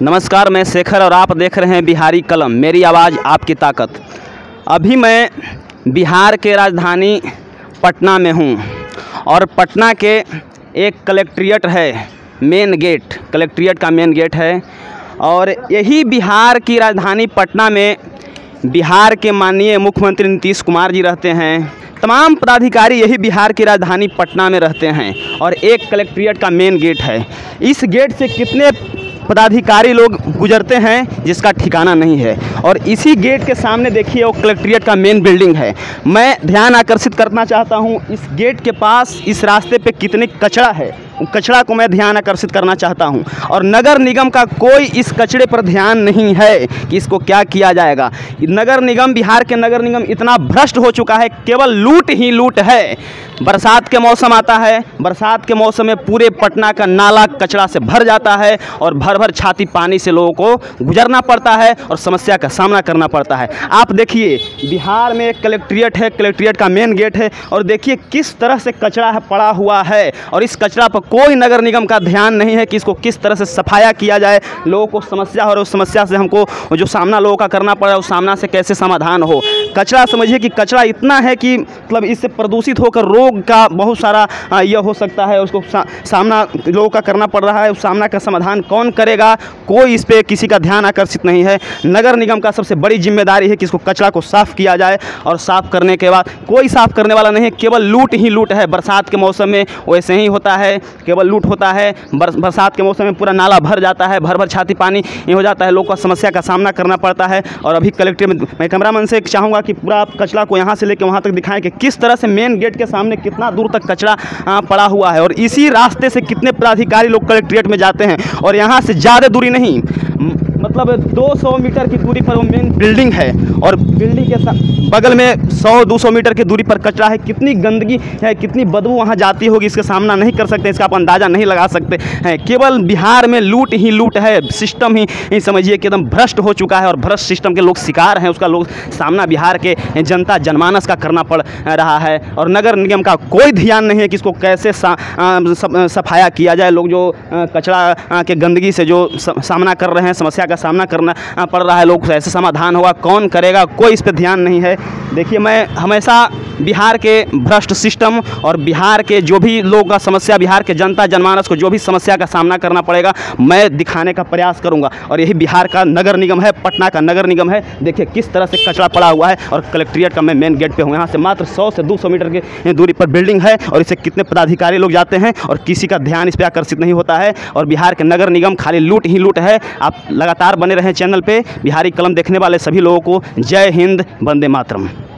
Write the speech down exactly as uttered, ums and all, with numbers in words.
नमस्कार, मैं शेखर और आप देख रहे हैं बिहारी कलम, मेरी आवाज़ आपकी ताकत। अभी मैं बिहार के राजधानी पटना में हूँ और पटना के एक कलेक्ट्रेट है, मेन गेट, कलेक्ट्रेट का मेन गेट है। और यही बिहार की राजधानी पटना में बिहार के माननीय मुख्यमंत्री नीतीश कुमार जी रहते हैं। तमाम पदाधिकारी यही बिहार की राजधानी पटना में रहते हैं और एक कलेक्ट्रेट का मेन गेट है। इस गेट से कितने पदाधिकारी लोग गुजरते हैं जिसका ठिकाना नहीं है। और इसी गेट के सामने देखिए वो कलेक्ट्रेट का मेन बिल्डिंग है। मैं ध्यान आकर्षित करना चाहता हूँ, इस गेट के पास इस रास्ते पे कितनी कचरा है, कचरा को मैं ध्यान आकर्षित करना चाहता हूं। और नगर निगम का कोई इस कचरे पर ध्यान नहीं है कि इसको क्या किया जाएगा। नगर निगम, बिहार के नगर निगम इतना भ्रष्ट हो चुका है, केवल लूट ही लूट है। बरसात के मौसम आता है, बरसात के मौसम में पूरे पटना का नाला कचरा से भर जाता है और भर भर छाती पानी से लोगों को गुजरना पड़ता है और समस्या का सामना करना पड़ता है। आप देखिए बिहार में एक कलेक्ट्रेट है, कलेक्ट्रेट का मेन गेट है और देखिए किस तरह से कचरा है पड़ा हुआ है। और इस कचरा पर कोई नगर निगम का ध्यान नहीं है कि इसको किस तरह से सफाया किया जाए। लोगों को समस्या हो और उस समस्या से हमको जो सामना लोगों का करना पड़ा उस सामना से कैसे समाधान हो। कचरा समझिए कि कचरा इतना है कि मतलब इससे प्रदूषित होकर रोग का बहुत सारा यह हो सकता है, उसको सा, सामना लोगों का करना पड़ रहा है। उस सामना का समाधान कौन करेगा, कोई इस पर किसी का ध्यान आकर्षित नहीं है। नगर निगम का सबसे बड़ी जिम्मेदारी है कि इसको कचरा को साफ़ किया जाए और साफ़ करने के बाद कोई साफ़ करने वाला नहीं है, केवल लूट ही लूट है। बरसात के मौसम में वैसे ही होता है, केवल लूट होता है। बरसात के मौसम में पूरा नाला भर जाता है, भर भर छाती पानी ये हो जाता है, लोगों को समस्या का सामना करना पड़ता है। और अभी कलेक्ट्रेट में मैं कैमरामैन से चाहूँगा कि पूरा आप कचरा को यहाँ से लेकर वहाँ तक दिखाएं कि किस तरह से मेन गेट के सामने कितना दूर तक कचरा पड़ा हुआ है और इसी रास्ते से कितने पदाधिकारी लोग कलेक्ट्रेट में जाते हैं। और यहाँ से ज़्यादा दूरी नहीं, मतलब दो सौ मीटर की दूरी पर वो मेन बिल्डिंग है और बिल्डिंग के बगल में सौ दो सौ मीटर की दूरी पर कचरा है। कितनी गंदगी है, कितनी बदबू वहाँ जाती होगी, इसका सामना नहीं कर सकते, इसका आप अंदाज़ा नहीं लगा सकते हैं। केवल बिहार में लूट ही लूट है, सिस्टम ही, ही समझिए कि एकदम भ्रष्ट हो चुका है और भ्रष्ट सिस्टम के लोग शिकार हैं। उसका लोग सामना बिहार के जनता जनमानस का करना पड़ रहा है और नगर निगम का कोई ध्यान नहीं है कि इसको कैसे सफाया किया जाए। लोग जो कचरा के गंदगी से जो सामना कर रहे हैं, समस्या का सामना करना पड़ रहा है, लोग ऐसे समाधान होगा, कौन करेगा, कोई इस पर ध्यान नहीं है। देखिए मैं हमेशा बिहार के भ्रष्ट सिस्टम और बिहार के जो भी लोगों का समस्या, बिहार के जनता जनमानस को जो भी समस्या का सामना करना पड़ेगा, मैं दिखाने का प्रयास करूंगा। और यही बिहार का नगर निगम है, पटना का नगर निगम है। देखिए किस तरह से कचरा पड़ा हुआ है और कलेक्ट्रेट का मैं मेन गेट पे हूँ। यहाँ से मात्र सौ से दो सौ मीटर की दूरी पर बिल्डिंग है और इससे कितने पदाधिकारी लोग जाते हैं और किसी का ध्यान इस पर आकर्षित नहीं होता है। और बिहार के नगर निगम खाली लूट ही लूट है। आप लगातार बने रहें चैनल पे। बिहारी कलम देखने वाले सभी लोगों को जय हिंद, वंदे मातरम।